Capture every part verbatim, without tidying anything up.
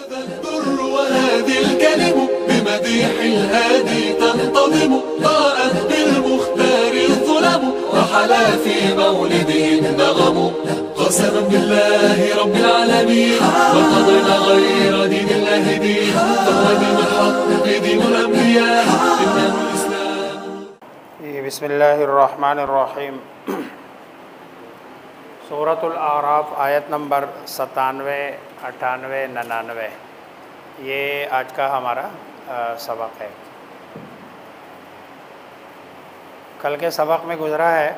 الدر وهذه الكلم بمديح الهادي تنتظم، ضاءت بالمختار الظلم وحلا في مولده النغم. قسما بالله رب العالمين وقضينا غير دين الله دين، فهو دين الحق دين الأنبياء إنه الإسلام. بسم الله الرحمن الرحيم। सूरतुल आराफ आयत नंबर सतानवे अठानवे निन्यानवे ये आज का हमारा सबक है। कल के सबक में गुज़रा है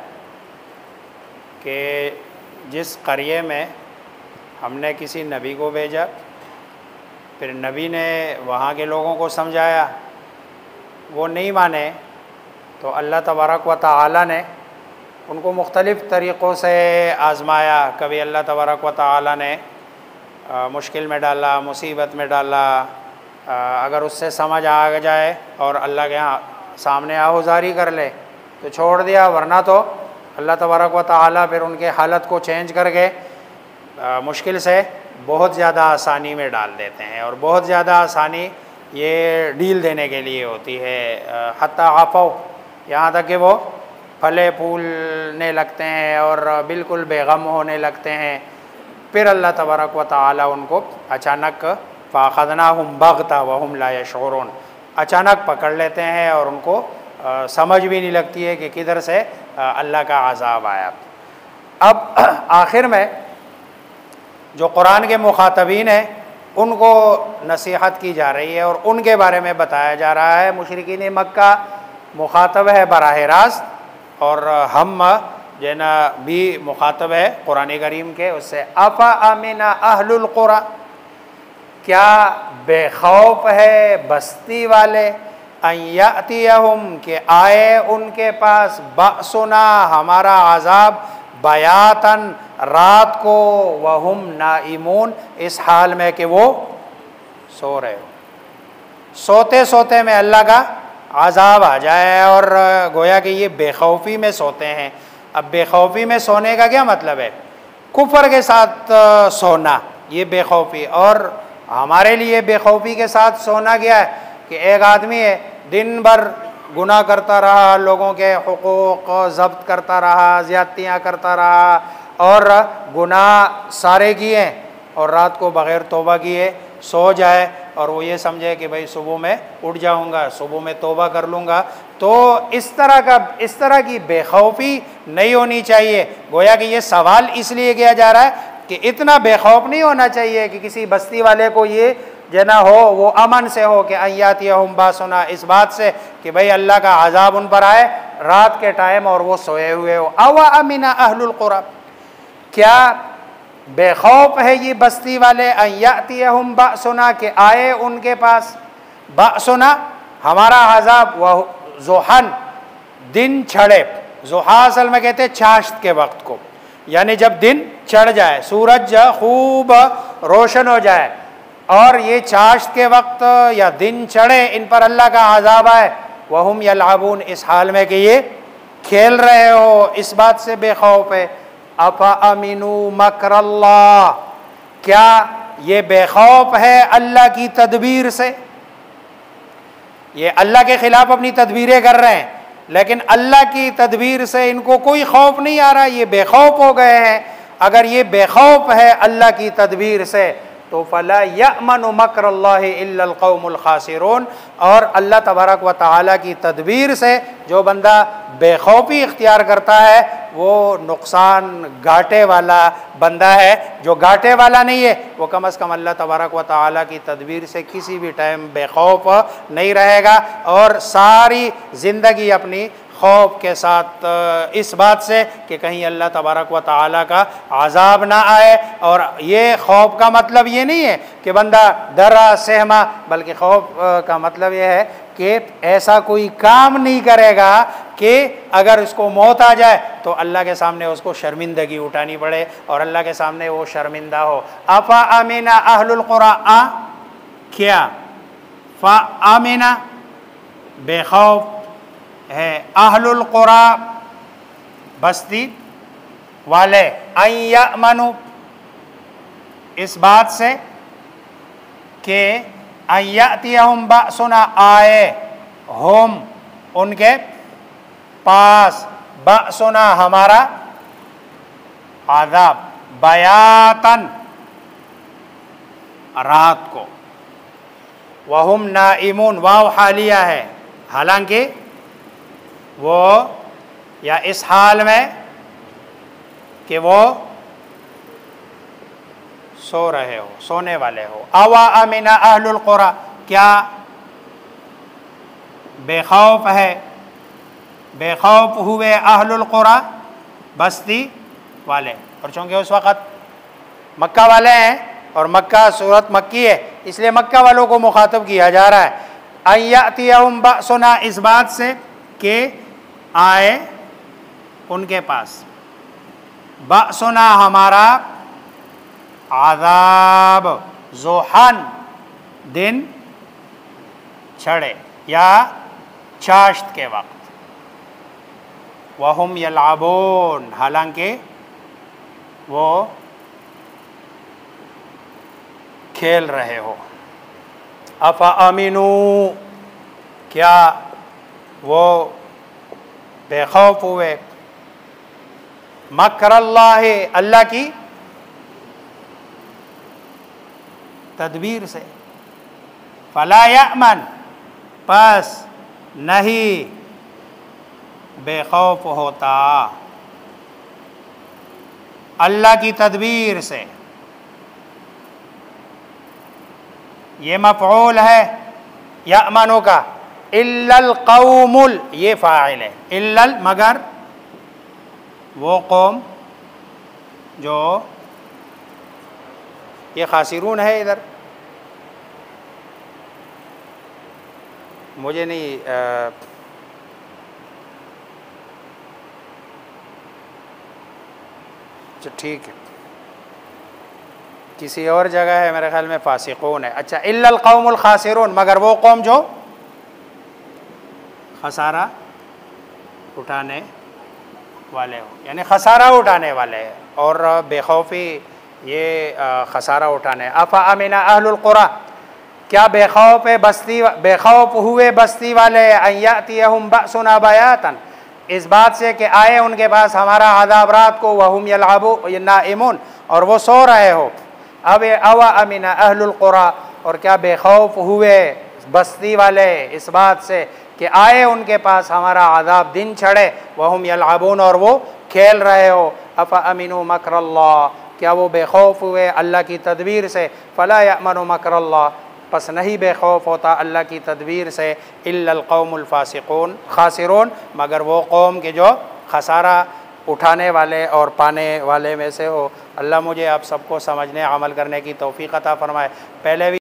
कि जिस क़रिये में हमने किसी नबी को भेजा, फिर नबी ने वहाँ के लोगों को समझाया, वो नहीं माने तो अल्लाह तबारक व तआला ने उनको मुख्तलिफ़ तरीक़ों से आज़माया। कभी अल्लाह तबारक व तआला ने आ, मुश्किल में डाला, मुसीबत में डाला। आ, अगर उससे समझ आ जाए और अल्लाह के यहाँ सामने आहुजारी कर ले तो छोड़ दिया, वरना तो अल्लाह तबारक व तआला फिर उनके हालत को चेंज करके आ, मुश्किल से बहुत ज़्यादा आसानी में डाल देते हैं। और बहुत ज़्यादा आसानी ये डील देने के लिए होती है। हत्ता आफ़ो, यहाँ तक कि वो फले फूलने लगते हैं और बिल्कुल बेगम होने लगते हैं। फिर अल्लाह तबारक व तआला उनको अचानक फ़ाख़ज़नाहुम बग़ता वहुम ला यशऊरून, अचानक पकड़ लेते हैं और उनको आ, समझ भी नहीं लगती है कि किधर से आ, अल्लाह का अज़ाब आया। अब आखिर में जो कुरान के मुखातबीन हैं उनको नसीहत की जा रही है और उनके बारे में बताया जा रहा है। मुशरिकीन मक्का मुखातब है बराह रास्त और हम जना भी मुखातब है कुरान करीम के उससे। अफ़ा अमिना अहलुल क़ुरा, क्या बेखौफ है बस्ती वाले, अन यातियहुम के आए उनके पास, बअसुना हमारा अज़ाब, बयातन रात को, वहुम नाइमून इस हाल में कि वो सो रहे हो। सोते सोते में अल्लाह का अज़ाब आ जाए और गोया कि ये बेखौफी में सोते हैं। अब बेखौफी में सोने का क्या मतलब है? कुफर के साथ सोना, ये बेखौफी। और हमारे लिए बेखौफी के साथ सोना क्या है कि एक आदमी है दिन भर गुनाह करता रहा, लोगों के हुकूक ज़ब्त करता रहा, ज़्यादतियाँ करता रहा और गुनाह सारे किए और रात को बग़ैर तौबा किए सो जाए और वो ये समझे कि भाई सुबह में उठ जाऊंगा, सुबह में तौबा कर लूँगा। तो इस तरह का इस तरह की बेखौफी नहीं होनी चाहिए। गोया कि ये सवाल इसलिए किया जा रहा है कि इतना बेखौफ नहीं होना चाहिए कि किसी बस्ती वाले को ये जना हो, वो अमन से हो कि अय्यातियहुम बासुना, इस बात से कि भाई अल्लाह का अज़ाब उन पर आए रात के टाइम और वो सोए हुए हो। अवा अमिना अहलुल क़ुरा, क्या बेखौफ है ये बस्ती वाले, अय्यातियहुम बासुना के आए उनके पास, बासुना हमारा अज़ाब, वह ज़ुहन दिन चढ़े। ज़ुहा असल में कहते हैं चाश्त के वक्त को, यानी जब दिन चढ़ जाए, सूरज खूब रोशन हो जाए और ये चाश्त के वक्त या दिन चढ़े इन पर अल्लाह का अज़ाब आए, वहुम यलअबून इस हाल में कि ये खेल रहे हो, इस बात से बेखौफ है। अफ़ा अमिनु मकरल्लाह, क्या ये बेखौफ है अल्लाह की तदबीर से? ये अल्लाह के ख़िलाफ़ अपनी तदबीरें कर रहे हैं, लेकिन अल्लाह की तदबीर से इनको कोई खौफ नहीं आ रहा, ये बेखौफ हो गए हैं। अगर ये बेखौफ है अल्लाह की तदबीर से तो फला यअमनु मकरल्लाहि इल्लल कौमुल खासिरून, और अल्लाह तबारक व तआला की तदबीर से जो बंदा बेखौफी इख्तियार करता है वो नुकसान घाटे वाला बंदा है। जो घाटे वाला नहीं है वो कम अज़ कम अल्लाह तबारक व तआला की तदबीर से किसी भी टाइम बेखौफ नहीं रहेगा और सारी ज़िंदगी अपनी खौफ के साथ इस बात से कि कहीं अल्लाह तबारक व तआला का अज़ाब ना आए। और ये खौफ का मतलब ये नहीं है कि बंदा डरा सहमा, बल्कि खौफ का मतलब ये है कि ऐसा कोई काम नहीं करेगा कि अगर उसको मौत आ जाए तो अल्लाह के सामने उसको शर्मिंदगी उठानी पड़े और अल्लाह के सामने वो शर्मिंदा हो। अफ़ा अमिना अहलुल क़ुरा, आ क्या, फ़ा अमिना बेखौफ है, अहलुल क़ुरा बस्ती वाले, अन यअमनु इस बात से कि अय्यतियहुम बअसुना आए हम उनके पास बअसुना हमारा आज़ाब बयातन रात को वहुम नाइमून वाव हालिया है, हालांकि वो या इस हाल में कि वो सो रहे हो, सोने वाले हो। अवा अमिना अहलुल कुरा, क्या बेखौफ है, बेखौफ हुए अहलुल कुरा बस्ती वाले। और चूँकि उस वक़्त मक्का वाले हैं और मक्का सूरत मक्की है, इसलिए मक्का वालों को मुखातब किया जा रहा है। अय्यतियहुम बअसुना, इस बात से कि आए उनके पास बअसुना हमारा आज़ाब ज़ुहन दिन छड़े या चाश्त के वक्त, वहुम यलअबून, हालांकि वो खेल रहे हो। अफ़ा अमीनू, क्या वो बेखौफ हुए मकरल्लाह, अल्लाह की तदबीर से। फला यअमन, बस नहीं बेखौफ होता अल्लाह की तदबीर से। ये मफ़ऊल है यअमनु का, इल्लल कौमुल ये फ़ाइल है, इल्लल मगर वो कौम जो, ये खासिरून है इधर, मुझे नहीं आ, ठीक है, किसी और जगह है मेरे ख्याल में फासिकून है। अच्छा, इल्लल कौमुल खासिरून, मगर वो कौम जो खसारा उठाने वाले हो, यानी खसारा उठाने वाले हैं और बेखौफी ये खसारा उठाने। अफ़ा अमिना अहलुल कुरा, क्या बेखौफ बस्ती बेखौफ हुए बस्ती वाले अय्यतियहुम बअसुना बयातन, इस बात से कि आए उनके पास हमारा अज़ाब रात को, वहुम यलअबून नाइमून, और वो सो रहे हो। अब अवा अमिना अहलुल कुरा, और क्या बेखौफ हुए बस्ती वाले इस बात से कि आए उनके पास हमारा अज़ाब दिन छड़े, वहुम यलअबून, और वो खेल रहे हो। अफ़ा अमीनु मकरल्लाह, क्या वो बेखौफ हुए अल्लाह की तदबीर से। फ़ला यअमनु मकरल्लाह, पस नहीं बेखौफ होता अल्लाह की तदबीर से, इल्लल कौमुल फासिकून खासिरून, मगर वो कौम के जो खसारा उठाने वाले और पाने वाले में से हो। अल्लाह मुझे आप सबको समझने अमल करने की तौफ़ीक़ अता फ़रमाए। पहले भी